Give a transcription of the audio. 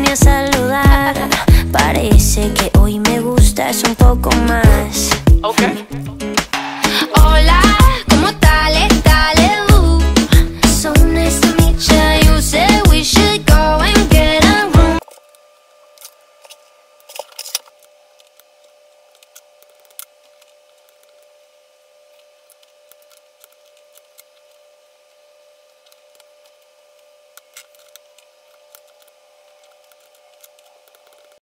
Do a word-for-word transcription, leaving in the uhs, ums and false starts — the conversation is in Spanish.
vine a saludar. Parece que hoy me gustas un poco más. Ok. Hola,